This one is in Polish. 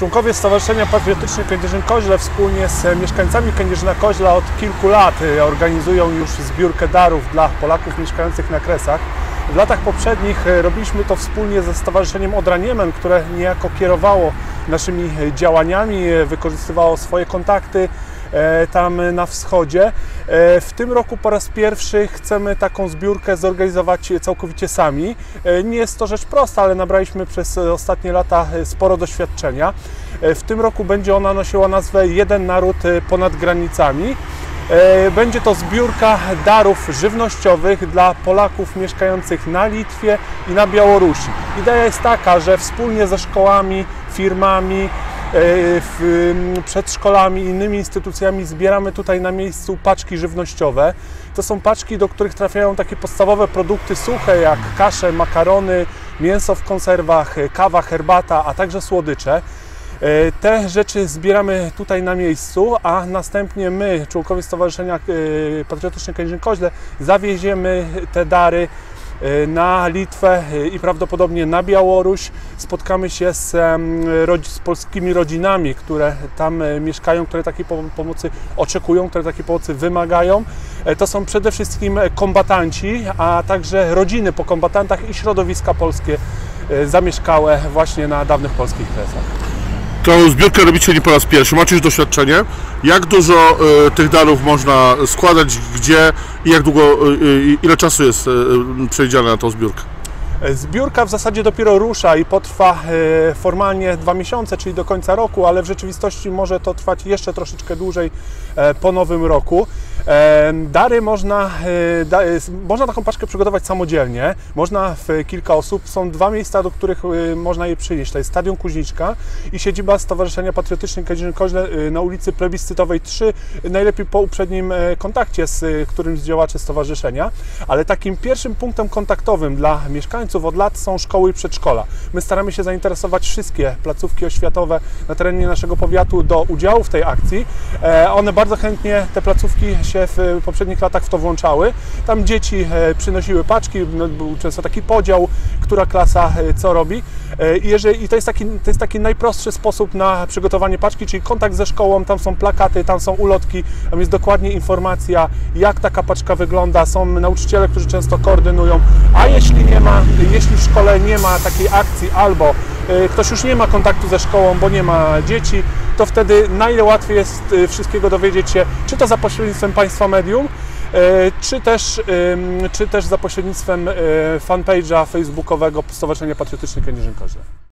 Członkowie Stowarzyszenia Patriotyczne Kędzierzyn-Koźle wspólnie z mieszkańcami Kędzierzyna-Koźla od kilku lat organizują już zbiórkę darów dla Polaków mieszkających na Kresach. W latach poprzednich robiliśmy to wspólnie ze Stowarzyszeniem Odra Niemen, które niejako kierowało naszymi działaniami, wykorzystywało swoje kontakty tam na wschodzie. W tym roku po raz pierwszy chcemy taką zbiórkę zorganizować całkowicie sami. Nie jest to rzecz prosta, ale nabraliśmy przez ostatnie lata sporo doświadczenia. W tym roku będzie ona nosiła nazwę Jeden Naród ponad granicami. Będzie to zbiórka darów żywnościowych dla Polaków mieszkających na Litwie i na Białorusi. Idea jest taka, że wspólnie ze szkołami, firmami, przedszkolami i innymi instytucjami zbieramy tutaj na miejscu paczki żywnościowe. To są paczki, do których trafiają takie podstawowe produkty suche jak kasze, makarony, mięso w konserwach, kawa, herbata, a także słodycze. Te rzeczy zbieramy tutaj na miejscu, a następnie my, członkowie Stowarzyszenia Patriotyczne Kędzierzyn-Koźle, zawieziemy te dary na Litwę i prawdopodobnie na Białoruś. Spotkamy się z polskimi rodzinami, które tam mieszkają, które takiej pomocy oczekują, które takiej pomocy wymagają. To są przede wszystkim kombatanci, a także rodziny po kombatantach i środowiska polskie zamieszkałe właśnie na dawnych polskich Kresach. Tą zbiórkę robicie nie po raz pierwszy, macie już doświadczenie. Jak dużo tych darów można składać, gdzie i jak długo, ile czasu jest przewidziane na tą zbiórkę? Zbiórka w zasadzie dopiero rusza i potrwa formalnie 2 miesiące, czyli do końca roku, ale w rzeczywistości może to trwać jeszcze troszeczkę dłużej po nowym roku. Dary można taką paczkę przygotować samodzielnie, można w kilka osób. Są 2 miejsca, do których można je przynieść. To jest Stadion Kuźniczka i siedziba Stowarzyszenia Patriotyczne Kędzierzyn-Koźle na ulicy Plebiscytowej 3, najlepiej po uprzednim kontakcie z którymś z działaczy stowarzyszenia. Ale takim pierwszym punktem kontaktowym dla mieszkańców od lat są szkoły i przedszkola. My staramy się zainteresować wszystkie placówki oświatowe na terenie naszego powiatu do udziału w tej akcji. One bardzo chętnie, te placówki, się w poprzednich latach w to włączały. Tam dzieci przynosiły paczki, był często taki podział, która klasa co robi. I to jest taki najprostszy sposób na przygotowanie paczki, czyli kontakt ze szkołą, tam są plakaty, tam są ulotki, tam jest dokładnie informacja, jak taka paczka wygląda, są nauczyciele, którzy często koordynują, a jeśli w szkole nie ma takiej akcji albo ktoś już nie ma kontaktu ze szkołą, bo nie ma dzieci, to wtedy najłatwiej jest wszystkiego dowiedzieć się, czy to za pośrednictwem państwa medium, czy też za pośrednictwem fanpage'a facebookowego Stowarzyszenia Patriotyczne Kędzierzyn-Koźle.